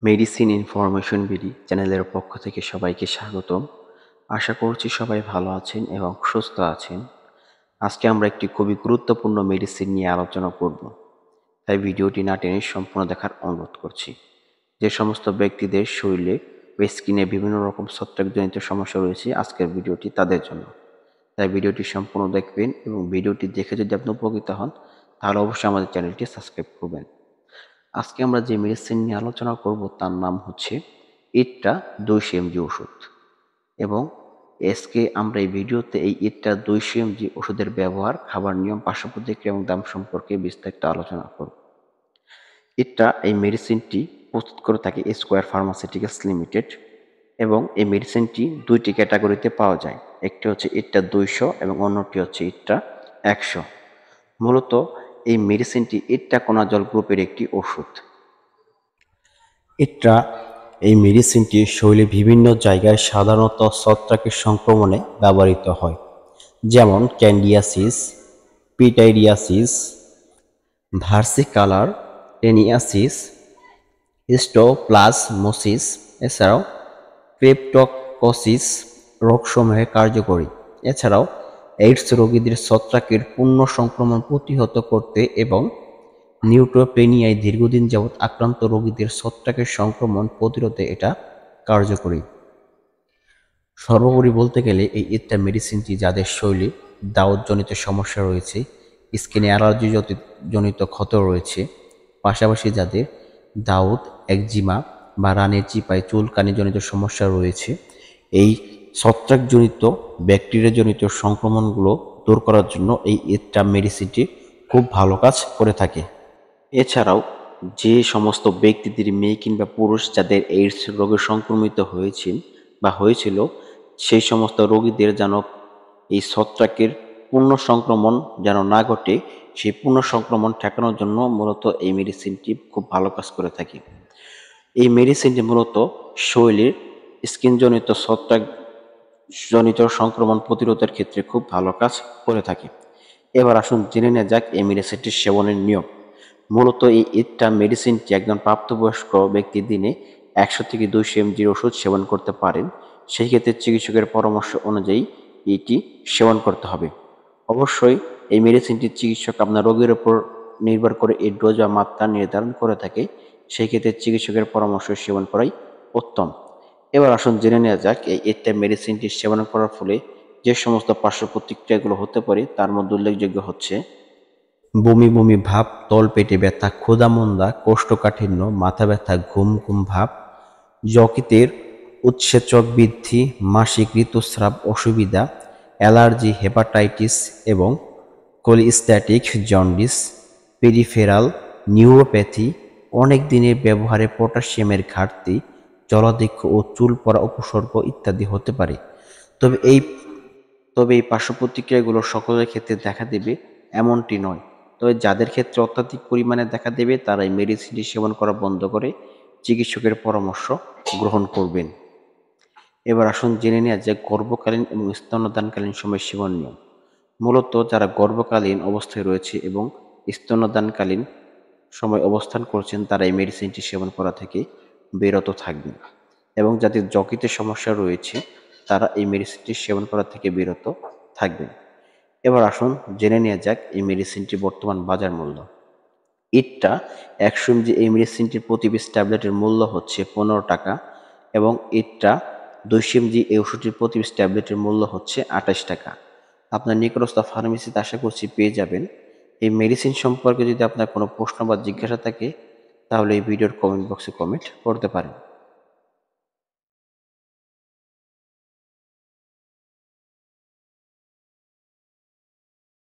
Medicine information BD চ্যানেলের পক্ষ থেকে সবাইকে স্বাগতম। আশা করছি সবাই ভালো আছেন এবং সুস্থ আছেন। আজকে আমরা একটি খুবই গুরুত্বপূর্ণ মেডিসিন নিয়ে আলোচনা করব, তাই ভিডিওটি না টেনে সম্পূর্ণ দেখার অনুরোধ করছি। যে সমস্ত ব্যক্তিদের শরীরে বা স্কিনে বিভিন্ন রকম ছত্রাকজনিত সমস্যা রয়েছে, আজকের ভিডিওটি তাদের জন্য। তাই ভিডিওটি সম্পূর্ণ দেখবেন এবং ভিডিওটি দেখে যদি আপনি উপকৃত হন তাহলে অবশ্যই আমাদের চ্যানেলটি সাবস্ক্রাইব করবেন। আজকে আমরা যে মেডিসিন নিয়ে আলোচনা করব তার নাম হচ্ছে ইট্টা 200 mg ওষুধ। এবং আজকে আমরা এই ভিডিওতে এই ইট্টা 200 mg ওষুধের ব্যবহার, খাবার নিয়ম, পার্শ্ব প্রতিক্রিয়া এবং দাম সম্পর্কে বিস্তারিত আলোচনা করব। ইট্টা এই মেডিসিনটি প্রস্তুত করে থাকে স্কোয়ার ফার্মাসিউটিক্যালস লিমিটেড এবং এই মেডিসিনটি দুইটি ক্যাটাগরিতে পাওয়া যায়। একটি হচ্ছে ইট্টা 200 এবং অন্যটি হচ্ছে ইট্টা 100। মূলত এই মেডিসিনটি ইট্টাকোনাজল গ্রুপের একটি ওষুধ। এই মেডিসিনটি শরীরে বিভিন্ন জায়গায় সাধারণত ছত্রাকের সংক্রমণে ব্যবহৃত হয়, যেমন candidiasis, pityriasis, versicolor taeniasis, histoplasmosis, এছাড়াও ক্রিপ্টোকোসিস রোগসমূহে কার্যকরী। এছাড়াও এইডস রোগীদের ছত্রাকের পূর্ণ সংক্রমণ প্রতিহত করতে এবং নিউট্রোপেনিয়ায় দীর্ঘদিন যাবৎ আক্রান্ত রোগীদের ছত্রাকের সংক্রমণ প্রতিরোধে এটা কার্যকরী। সর্বোপরি বলতে গেলে এই ইট্টা মেডিসিনটি যাদের শরীরে দাউদজনিত সমস্যা রয়েছে, স্কিনে অ্যালার্জি জনিত ক্ষত রয়েছে, পাশাপাশি যাদের দাউদ, একজিমা বা রানের চিপায় চুলকানিজনিত সমস্যা রয়েছে, এই ছত্রাকজনিত ব্যাকটেরিয়াজনিত সংক্রমণগুলো দূর করার জন্য এই ইট্টা মেডিসিনটি খুব ভালো কাজ করে থাকে। এছাড়াও যে সমস্ত ব্যক্তিদের, মেয়ে কিংবা পুরুষ, যাদের এইডস রোগে সংক্রমিত হয়েছেন বা হয়েছিল, সেই সমস্ত রোগীদের যেন এই ছত্রাকের পূর্ণ সংক্রমণ যেন না ঘটে, সেই পূর্ণ সংক্রমণ ঠেকানোর জন্য মূলত এই মেডিসিনটি খুব ভালো কাজ করে থাকে। এই মেডিসিনটি মূলত শরীরের স্কিনজনিত ছত্রাকজনিত সংক্রমণ প্রতিরোধের ক্ষেত্রে খুব ভালো কাজ করে থাকে। এবার আসুন জেনে নেওয়া যাক এই মেডিসিনটির সেবনের নিয়ম। মূলত এই ইট্টা মেডিসিনটি একজন প্রাপ্তবয়স্ক ব্যক্তি দিনে 100 থেকে 200 mg ওষুধ সেবন করতে পারেন। সেই ক্ষেত্রে চিকিৎসকের পরামর্শ অনুযায়ী এটি সেবন করতে হবে। অবশ্যই এই মেডিসিনটি চিকিৎসক আপনার রোগের উপর নির্ভর করে এই ডোজ বা মাত্রা নির্ধারণ করে থাকে। সেই ক্ষেত্রে চিকিৎসকের পরামর্শ সেবন করাই উত্তম। এবার আসুন জেনে নেওয়া যাক এই ইট্টা মেডিসিনটি সেবন করার ফলে যে সমস্ত পার্শ্ব প্রতিক্রিয়াগুলো হতে পারে তার মধ্যে উল্লেখযোগ্য হচ্ছে বমি বমি ভাব, তলপেটে ব্যথা, ক্ষুধামন্দা, কোষ্ঠকাঠিন্য, মাথা ব্যথা, ঘুম ঘুম ভাব, যকৃতের উৎসেচক বৃদ্ধি, মাসিক ঋতুস্রাব অসুবিধা, অ্যালার্জি, হেপাটাইটিস এবং কোলিস্ট্যাটিক জন্ডিস, পেরিফেরাল নিউরোপ্যাথি, অনেক দিনের ব্যবহারে পটাশিয়ামের ঘাটতি, জলাধিক্য ও চুল পড়া উপসর্গ ইত্যাদি হতে পারে। তবে এই পার্শ্ব প্রতিক্রিয়াগুলো সকলের ক্ষেত্রে দেখা দেবে এমনটি নয়। তবে যাদের ক্ষেত্রে অত্যাধিক পরিমাণে দেখা দেবে তারা এই মেডিসিনটি সেবন করা বন্ধ করে চিকিৎসকের পরামর্শ গ্রহণ করবেন। এবার আসুন জেনে নেওয়া যে গর্ভকালীন এবং স্তন্যদানকালীন সময় সেবন নিয়ম। মূলত যারা গর্ভকালীন অবস্থায় রয়েছে এবং স্তন্যদানকালীন সময় অবস্থান করছেন তারা এই মেডিসিনটি সেবন করা থেকে বিরত থাকবেন, এবং যাদের যকৃতের সমস্যা রয়েছে তারা এই মেডিসিনটি সেবন করা থেকে বিরত থাকবেন। এবার আসুন জেনে নেওয়া যাক এই মেডিসিনটির বর্তমান বাজার মূল্য। ইট্টা 100 mg এই মেডিসিনটির প্রতি পিস ট্যাবলেটের মূল্য হচ্ছে 15 টাকা এবং ইট্টা 200 mg এই ওষুধটির প্রতি পিস ট্যাবলেটের মূল্য হচ্ছে 28 টাকা। আপনার নিকটস্থ ফার্মেসিতে আশা করছি পেয়ে যাবেন। এই মেডিসিন সম্পর্কে যদি আপনার কোনো প্রশ্ন বা জিজ্ঞাসা থাকে তাহলে এই ভিডিওর কমেন্ট বক্সে কমেন্ট করতে পারেন।